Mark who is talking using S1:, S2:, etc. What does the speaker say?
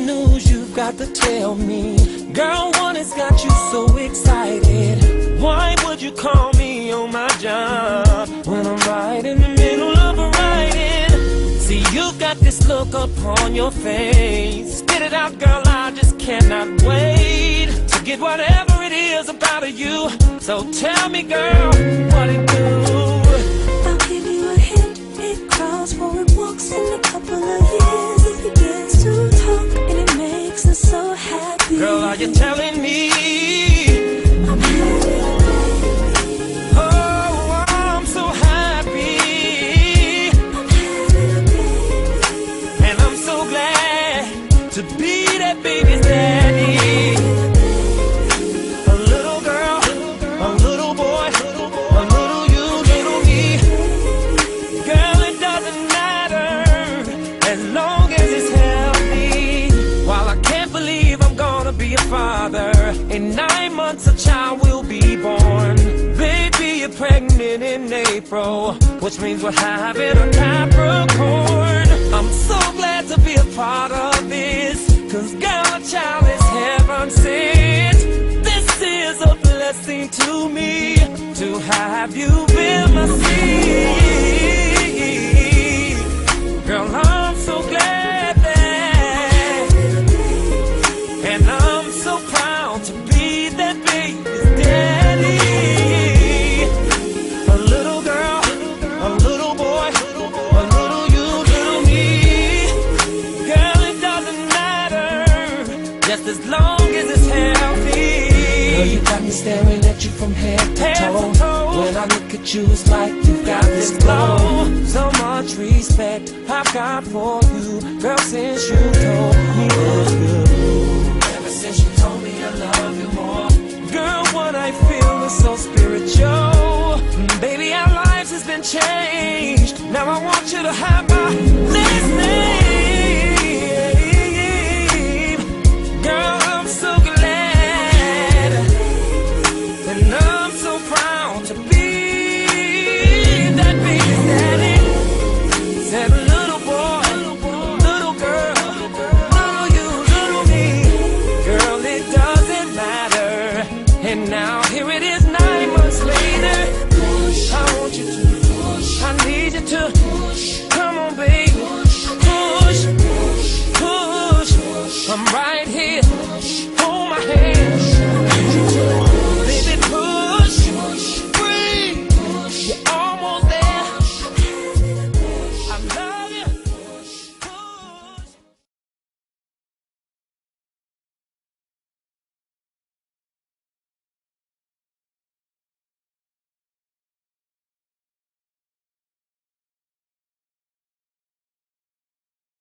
S1: news you've got to tell me. Girl, one has got you so excited. Why would you call me on my job when I'm right in the middle of a writing? See, you've got this look upon your face. Spit it out, girl, I just cannot wait to get whatever it is about you. So tell me, girl, what it do?
S2: I'll give you a hint. It crawls forward, walks in a couple of years. It begins to talk and it makes us so happy.
S1: Girl, are you telling me?
S2: I'm happy, baby.
S1: Oh, I'm so happy.
S2: I'm happy, baby.
S1: And I'm so glad to be that baby's daddy. A little girl, a little boy, a little you, little me. Girl, it doesn't matter as long as it's healthy. While I can't believe I'm gonna be a father, in 9 months a child will be born. Baby, you're pregnant in April, which means we're having a Capricorn. I'm so glad to be a part of this, cause girl, a child is heaven sent. This is a blessing to me, to have you in my seat. Girl, I'm so glad that, and I'm so proud to be that baby's daddy. A little girl, a little boy, a little you, little me. Girl, it doesn't matter, just as long as it's healthy. Girl, you got me staring at you from head to toe. When I look at you, it's like you got this glow. So much respect I've got for you, girl, since you told me it's you. Ever since you told me I love you more. Girl, what I feel is so spiritual. Baby, our lives has been changed. Now I want you to have my last name. Girl, I'm so glad, and I'm so proud to be that baby's daddy. Said little boy, little girl, little you, little me. Girl, it doesn't matter. And now here it is 9 months later. I want you to push, I need you to push. Come on, baby, push, push. I'm right